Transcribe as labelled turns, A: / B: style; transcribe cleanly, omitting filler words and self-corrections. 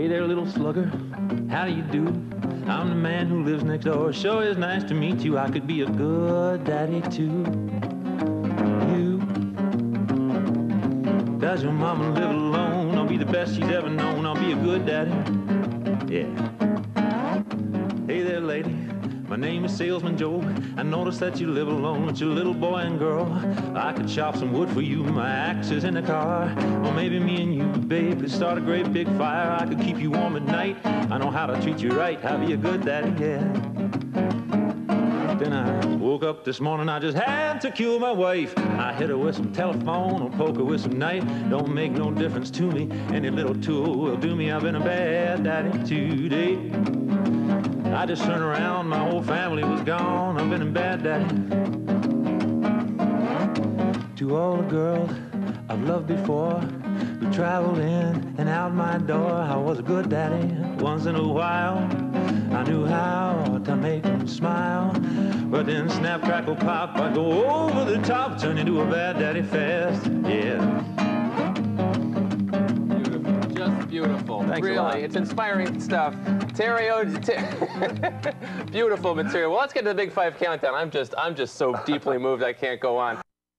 A: Hey there, little slugger, how do you do? I'm the man who lives next door. Sure is nice to meet you. I could be a good daddy too. You, does your mama live alone? I'll be the best she's ever known. I'll be a good daddy. Yeah. Hey there, lady. My name is Salesman Joe. I noticed that you live alone with your little boy and girl. I could chop some wood for you, my axe is in the car. Or maybe me and you, babe, could start a great big fire. I could keep you warm at night. I know how to treat you right. I'll be a good daddy, yeah. Then I woke up this morning, I just had to kill my wife. I hit her with some telephone or poke her with some knife. Don't make no difference to me. Any little tool will do me. I've been a bad daddy today. I just turned around, my whole family was gone. I've been a bad daddy. To all the girls I've loved before, who traveled in and out my door, I was a good daddy. Once in a while, I knew how to make them smile. But then snap, crackle, pop, I'd go over the top, turn into a bad daddy fast, yeah.
B: Beautiful.
A: Thanks
B: really, it's inspiring stuff. Terry beautiful material. Well, let's get to the Big Five countdown. I'm just so deeply moved I can't go on.